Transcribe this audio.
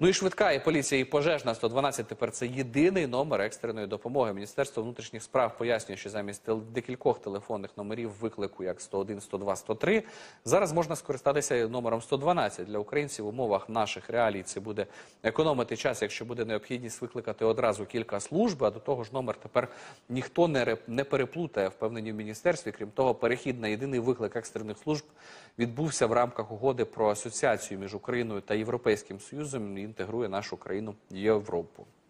Ну і швидка, і поліція, і пожежна 112 тепер це єдиний номер екстреної допомоги. Міністерство внутрішніх справ пояснює, що замість декількох телефонних номерів виклику, як 101, 102, 103, зараз можна скористатися номером 112. Для українців в умовах наших реалій це буде економити час, якщо буде необхідність викликати одразу кілька служб, а до того ж номер тепер ніхто не переплутає, впевнені в міністерстві. Крім того, перехід на єдиний виклик екстрених служб відбувся в рамках угоди про асоціацію між Україною та Європейським Союзом і інтегрує нашу країну в Європу.